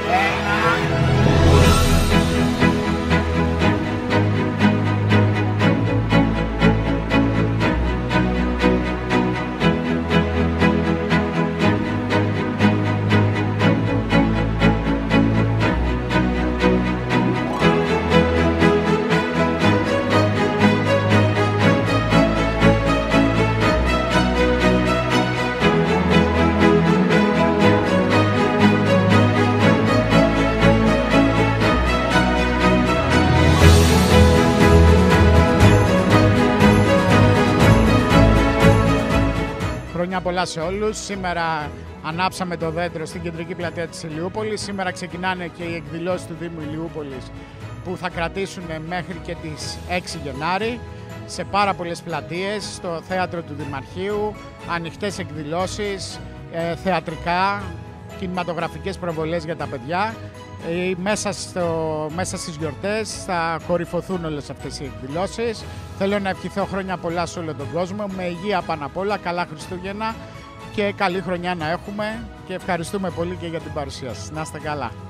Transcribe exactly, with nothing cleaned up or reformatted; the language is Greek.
Χρόνια πολλά σε όλους. Σήμερα ανάψαμε το δέντρο στην κεντρική πλατεία της Ηλιούπολης. Σήμερα ξεκινάνε και οι εκδηλώσεις του Δήμου Ηλιούπολης που θα κρατήσουν μέχρι και τις έξι Γενάρη σε πάρα πολλές πλατείες, στο θέατρο του Δημαρχείου, ανοιχτές εκδηλώσεις, θεατρικά, κινηματογραφικές προβολές για τα παιδιά. Μέσα, στο, μέσα στις γιορτές θα κορυφωθούν όλες αυτές οι εκδηλώσεις. Θέλω να ευχηθώ χρόνια πολλά σε όλο τον κόσμο, με υγεία πάνω απ' όλα, καλά Χριστούγεννα και καλή χρονιά να έχουμε και ευχαριστούμε πολύ και για την παρουσία σας. Να είστε καλά.